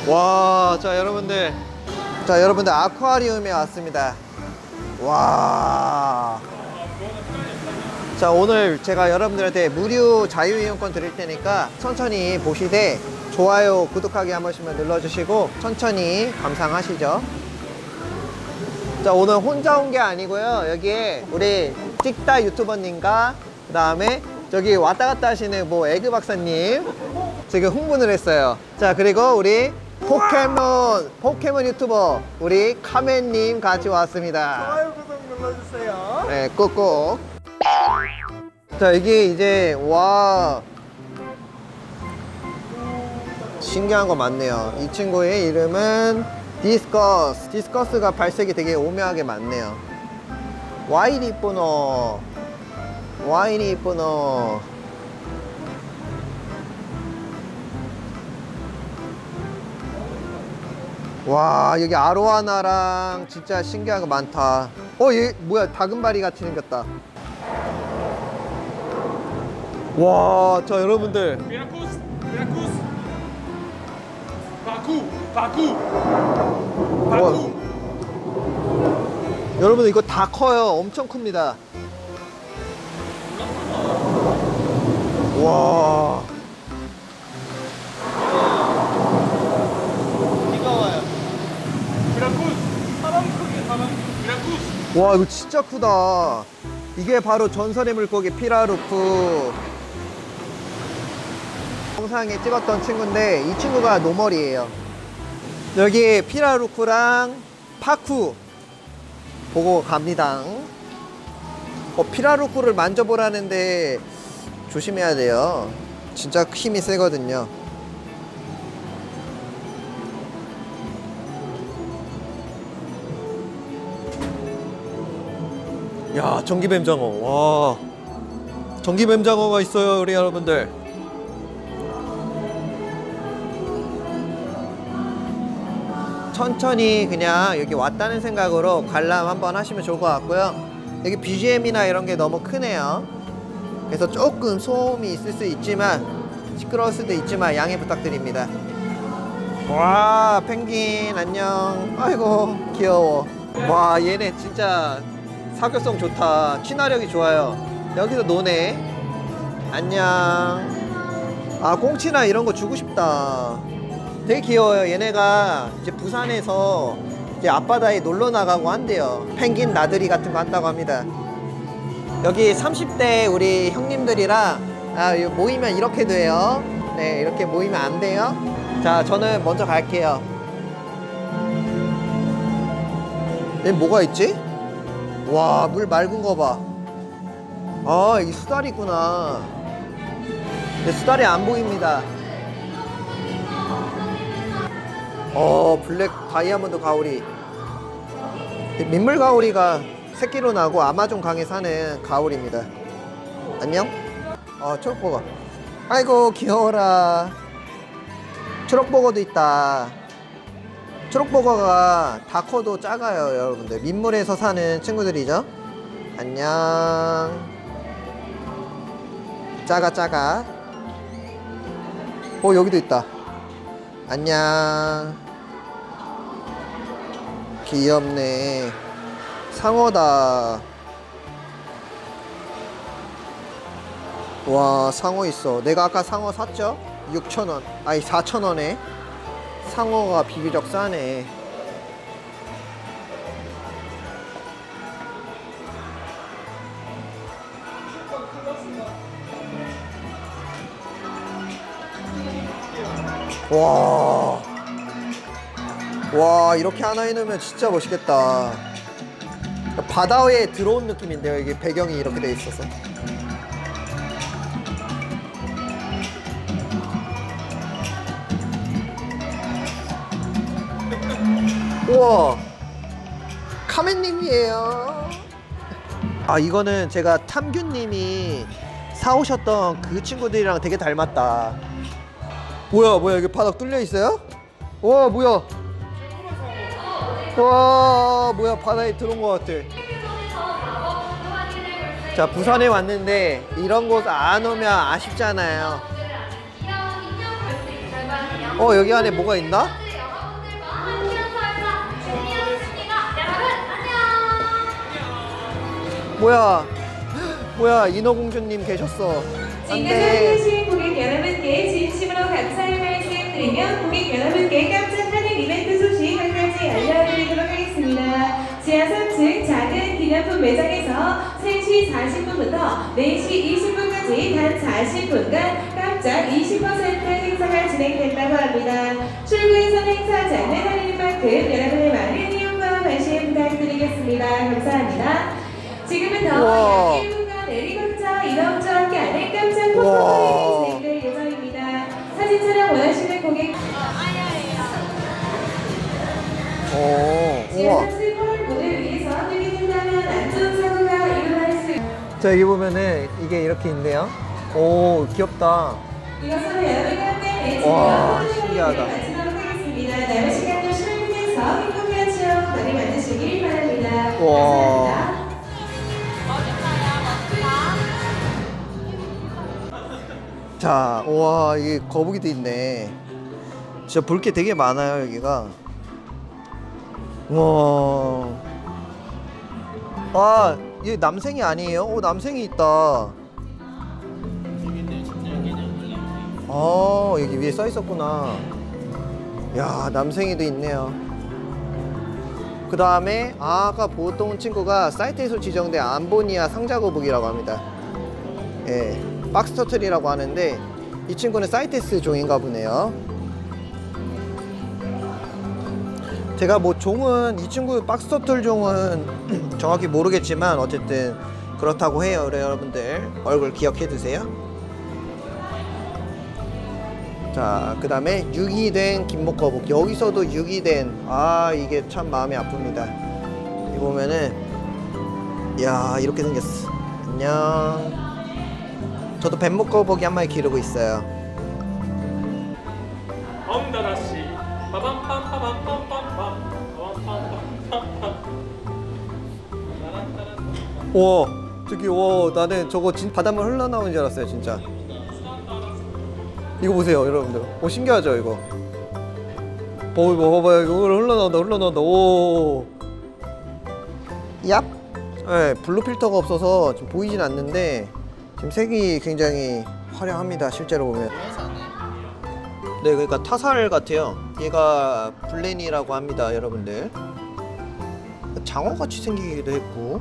와, 자 여러분들 아쿠아리움에 왔습니다. 와. 자, 오늘 제가 여러분들한테 무료 자유이용권 드릴 테니까 천천히 보시되 좋아요, 구독하기 한 번씩만 눌러주시고 천천히 감상하시죠. 자, 오늘 혼자 온 게 아니고요. 여기에 우리 찍다 유튜버님과 그 다음에 저기 왔다 갔다 하시는 뭐 에그 박사님 지금 흥분을 했어요. 자, 그리고 우리 포켓몬 유튜버 우리 카멘님 같이 왔습니다. 좋아요, 구독 눌러주세요. 네, 꾹꾹. 자, 이게 이제 와 신기한 거 많네요. 이 친구의 이름은 디스커스가 발색이 되게 오묘하게 많네요. 와이리 이쁘노. 와, 여기 아로하나랑 진짜 신기한 거 많다. 얘 뭐야, 다금바리 같이 생겼다. 와, 자 여러분들 미라쿠스 바쿠 여러분들 이거 다 커요. 엄청 큽니다. 와, 비가 와요. 미라쿠스 사람 크기 미라쿠스. 와, 이거 진짜 크다. 이게 바로 전설의 물고기 피라루프. 영상에 찍었던 친구인데 이 친구가 노멀이에요. 여기 피라루프랑 파쿠 보고 갑니다. 피라루프를 만져보라는데 조심해야 돼요. 진짜 힘이 세거든요. 야, 전기뱀장어. 와, 전기뱀장어가 있어요, 우리 여러분들. 천천히 그냥 여기 왔다는 생각으로 관람 한번 하시면 좋을 것 같고요. 여기 BGM이나 이런 게 너무 크네요. 그래서 조금 소음이 있을 수 있지만, 시끄러울 수도 있지만 양해 부탁드립니다. 와, 펭귄 안녕. 아이고 귀여워. 와, 얘네 진짜 사교성 좋다. 친화력이 좋아요. 여기서 노네. 안녕. 아, 꽁치나 이런 거 주고 싶다. 되게 귀여워요. 얘네가 이제 부산에서 이제 앞바다에 놀러 나가고 한대요. 펭귄 나들이 같은 거 한다고 합니다. 여기 30대 우리 형님들이랑 모이면 이렇게 돼요. 네, 이렇게 모이면 안 돼요. 자, 저는 먼저 갈게요. 얘 뭐가 있지? 와, 물 맑은 거 봐. 아, 이 수달이구나. 근데 수달이 안 보입니다. 블랙 다이아몬드 가오리. 민물 가오리가 새끼로 나고 아마존 강에 사는 가오리입니다. 안녕. 초록버거. 아이고 귀여워라. 초록버거도 있다. 초록버거가 다 커도 작아요, 여러분들. 민물에서 사는 친구들이죠. 안녕. 작아. 여기도 있다. 안녕. 귀엽네. 상어다. 와, 상어 있어. 내가 아까 상어 샀죠? 6,000원. 아니 4,000원에. 상어가 비교적 싸네. 와, 이렇게 하나 해놓으면 진짜 멋있겠다. 바다에 들어온 느낌인데요. 이게 배경이 이렇게 돼 있어서. 우와, 카멘님이에요. 이거는 제가 탐규님이 사오셨던 그 친구들이랑 되게 닮았다. 뭐야, 여기 바닥 뚫려 있어요? 와, 뭐야, 바다에 들어온 것 같아. 자, 부산에 왔는데 이런 곳 안 오면 아쉽잖아요. 여기 안에 뭐가 있나? 뭐야? 뭐야? 인어공주님 계셨어. 지금까지 안돼. 함께해주신 고객 여러분께 진심으로 감사의 말씀드리며 고객 여러분께 깜짝 할인 이벤트 소식 한 가지 알려드리도록 하겠습니다. 지하 3층 작은 기념품 매장에서 3시 40분부터 4시 20분까지 단 40분간 깜짝 20% 행사가 진행된다고 합니다. 출구에선 행사하지 않는 할인인 만큼 여러분의 많은 이용과 관심 부탁드리겠습니다. 감사합니다. 지금부터 우와. 양일군과 내리박자 이동주와 함께하는 깜짝 우와. 포토타임이 진행될 예정입니다. 사진 촬영 원하시는 고객 오. 지하 우와. 3층 무대 위에서 뜨게 된다면 안전사고가 일어날 수 자, 여기 보면은 이게 이렇게 있네요. 오, 귀엽다. 이것으로 여러분과 함께 와, 매치되어 신기하다. 마치도록 하겠습니다. 남은 시간도 출근해서 행복한 추억 많이 만드시길 바랍니다. 와. 감사합니다. 자, 우와, 이게 거북이도 있네. 진짜 볼 게 되게 많아요, 여기가. 우와. 아, 이게 남생이 아니에요? 오, 남생이 있다. 아, 여기 위에 써 있었구나. 야, 남생이도 있네요. 그 다음에 아까 보통 친구가 사이트에서 지정된 암보니아 상자거북이라고 합니다. 예, 박스터틀이라고 하는데 이 친구는 사이테스 종인가 보네요. 제가 뭐 종은 이 친구 박스터틀 종은 정확히 모르겠지만 어쨌든 그렇다고 해요. 그래 여러분들 얼굴 기억해 두세요. 자, 그 다음에 유기된 김목거북. 여기서도 유기된, 아 이게 참 마음이 아픕니다. 이 보면은 이야 이렇게 생겼어. 안녕. 저도 뱀목거북이 한 마리 기르고 있어요. 엄다다시 빠밤빰빠밤빰빰빰 빠밤빰빰빰빰. 우와 저기 우와 나는 저거 바닷물 흘러나오는 줄 알았어요 진짜. 이거 보세요 여러분들. 오 신기하죠 이거. 봐봐요 이거 흘러나온다. 오. 얍. 네, 블루 필터가 없어서 좀 보이진 않는데 지금 색이 굉장히 화려합니다 실제로 보면. 네 그러니까 타살 같아요. 얘가 블렌이라고 합니다 여러분들. 장어같이 생기기도 했고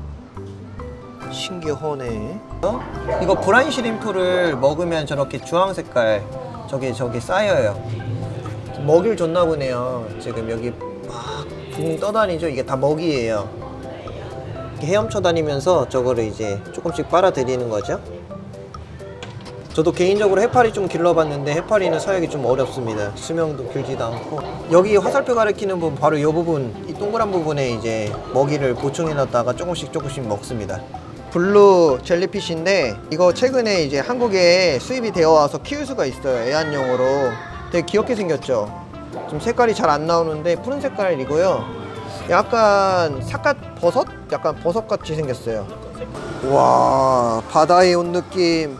신기하네. 이거 브라인 시림프를 먹으면 저렇게 주황 색깔 저게 쌓여요. 먹이를 줬나 보네요. 지금 여기 막 붕 떠다니죠. 이게 다 먹이에요. 이렇게 헤엄쳐 다니면서 저거를 이제 조금씩 빨아들이는 거죠. 저도 개인적으로 해파리 좀 길러봤는데 해파리는 사육이 좀 어렵습니다. 수명도 길지도 않고. 여기 화살표 가리키는 부분 바로 이 부분, 이 동그란 부분에 이제 먹이를 보충해 놨다가 조금씩 먹습니다. 블루 젤리피쉬인데 이거 최근에 이제 한국에 수입이 되어 와서 키울 수가 있어요. 애완용으로. 되게 귀엽게 생겼죠. 지금 색깔이 잘 안 나오는데 푸른 색깔이고요. 약간 삿갓 버섯? 약간 버섯같이 생겼어요. 와 바다에 온 느낌.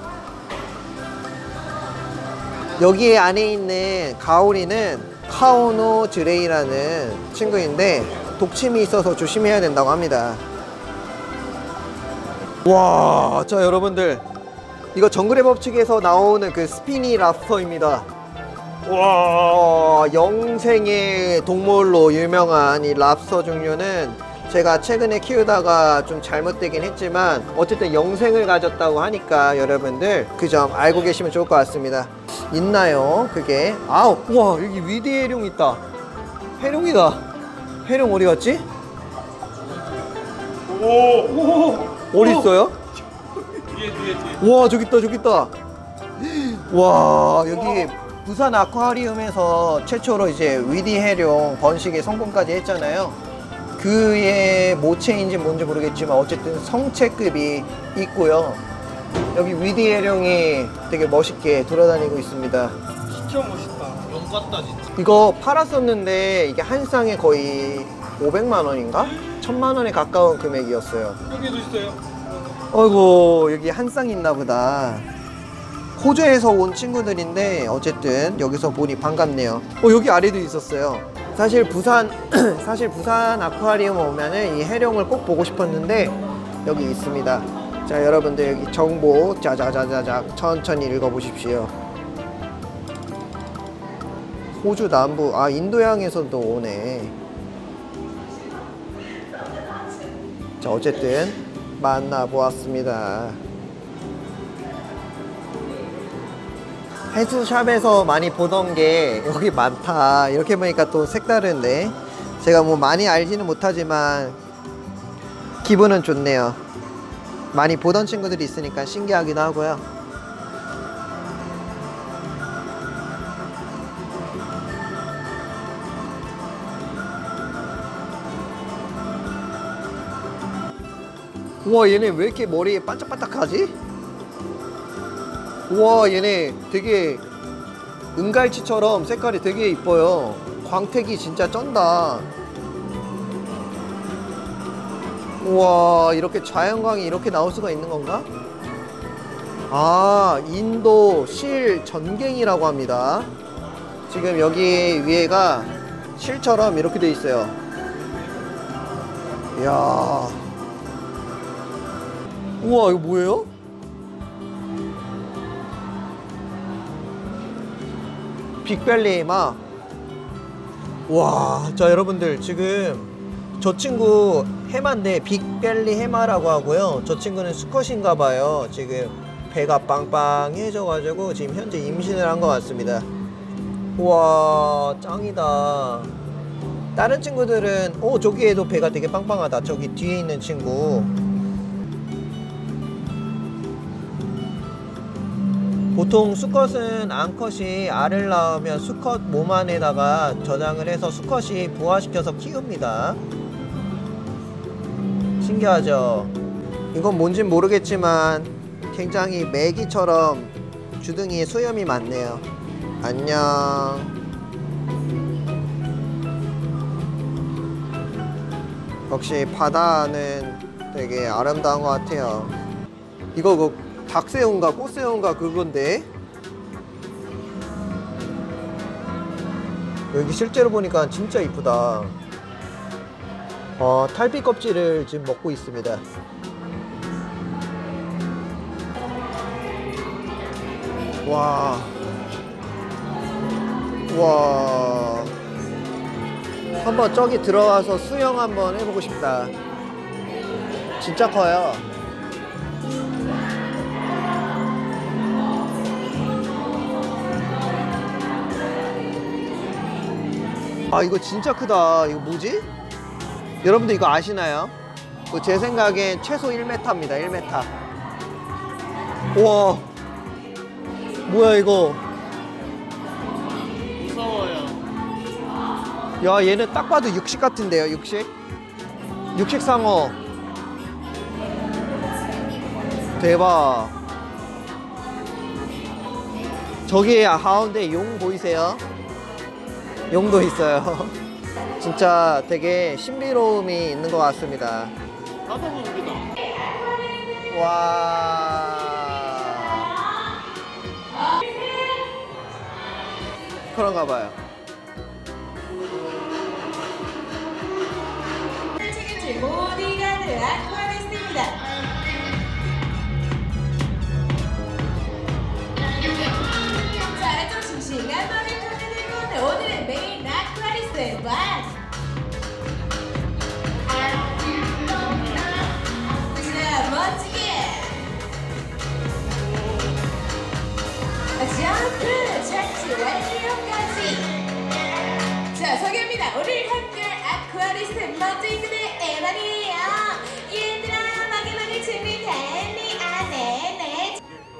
여기 안에 있는 가오리는 카오노 드레이라는 친구인데 독침이 있어서 조심해야 된다고 합니다. 와, 자 여러분들 이거 정글의 법칙에서 나오는 그 스피니 랍스터입니다. 와, 영생의 동물로 유명한 이 랍스터 종류는 제가 최근에 키우다가 좀 잘못되긴 했지만 어쨌든 영생을 가졌다고 하니까 여러분들 그 점 알고 계시면 좋을 것 같습니다. 있나요? 그게 아우, 와 여기 위드 해룡 있다. 해룡이다. 해룡 어디 갔지? 오. 어디 있어요? 뒤에. 와 저기 있다. 와 여기 부산 아쿠아리움에서 최초로 이제 위디 해룡 번식에 성공까지 했잖아요. 그의 모체인지 뭔지 모르겠지만 어쨌든 성체급이 있고요. 여기 위디 해룡이 되게 멋있게 돌아다니고 있습니다. 진짜 멋있다. 영 같다 진짜. 이거 팔았었는데 이게 한 쌍에 거의 500만 원인가? 1000만 원에 가까운 금액이었어요. 여기도 있어요. 아이고 여기 한 쌍 있나 보다. 호주에서 온 친구들인데 어쨌든 여기서 보니 반갑네요. 여기 아래도 있었어요. 사실 부산 아쿠아리움 오면은 이 해룡을 꼭 보고 싶었는데 여기 있습니다. 자, 여러분들 여기 정보 자자자자작 천천히 읽어보십시오. 호주 남부, 아 인도양에서도 오네. 자, 어쨌든 만나보았습니다. 해수샵에서 많이 보던 게 여기 많다. 이렇게 보니까 또 색다른데, 제가 뭐 많이 알지는 못하지만 기분은 좋네요. 많이 보던 친구들이 있으니까 신기하기도 하고요. 우와, 얘네 왜 이렇게 머리에 반짝반짝하지? 우와, 얘네 되게 은갈치처럼 색깔이 되게 이뻐요. 광택이 진짜 쩐다. 우와, 이렇게 자연광이 이렇게 나올 수가 있는 건가? 아, 인도 실 전갱이라고 합니다. 지금 여기 위에가 실처럼 이렇게 돼 있어요. 이야. 우와, 이거 뭐예요? 빅벨리 해마. 와, 자 여러분들, 지금 저 친구 해마인데 빅벨리 해마라고 하고요. 저 친구는 수컷인가 봐요. 지금 배가 빵빵해져 가지고 지금 현재 임신을 한 것 같습니다. 우와, 짱이다. 다른 친구들은 저기에도 배가 되게 빵빵하다. 저기 뒤에 있는 친구. 보통 수컷은 암컷이 알을 낳으면 수컷 몸 안에다가 저장을 해서 수컷이 부화시켜서 키웁니다. 신기하죠? 이건 뭔진 모르겠지만 굉장히 메기처럼 주둥이에 수염이 많네요. 안녕. 역시 바다는 되게 아름다운 것 같아요. 이거 닭새우인가 꽃새우인가 그건데, 여기 실제로 보니까 진짜 이쁘다. 탈피 껍질을 지금 먹고 있습니다. 와, 와, 한번 저기 들어가서 수영 한번 해보고 싶다. 진짜 커요. 아, 이거 진짜 크다. 이거 뭐지? 여러분들 이거 아시나요? 제 생각엔 최소 1m입니다. 1m. 우와, 뭐야 이거? 무서워요. 야, 얘는 딱 봐도 육식 같은데요. 육식 상어. 대박. 저기 가운데 용 보이세요? 용도 있어요. 진짜 되게 신비로움이 있는 것 같습니다. 바다 모습이다. 와, 그런가 봐요. 책임질 모디가드 아쿠아리스트입니다. 자, 좀 싱싱한 머리 들고 오늘의 메인 아쿠아리스트의 박. 자, 멋지게. 점프 착지 완료까지. 자, 소개합니다. 오늘 함께할 아쿠아리스트 멋쟁이들의 에반이에요. 얘들아, 마지막에 준비됐니? 아, 네네.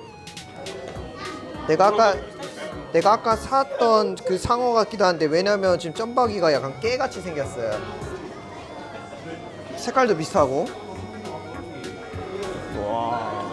내가 아까 샀던 그 상어 같기도 한데, 왜냐면 지금 점박이가 약간 깨같이 생겼어요. 색깔도 비슷하고. 와.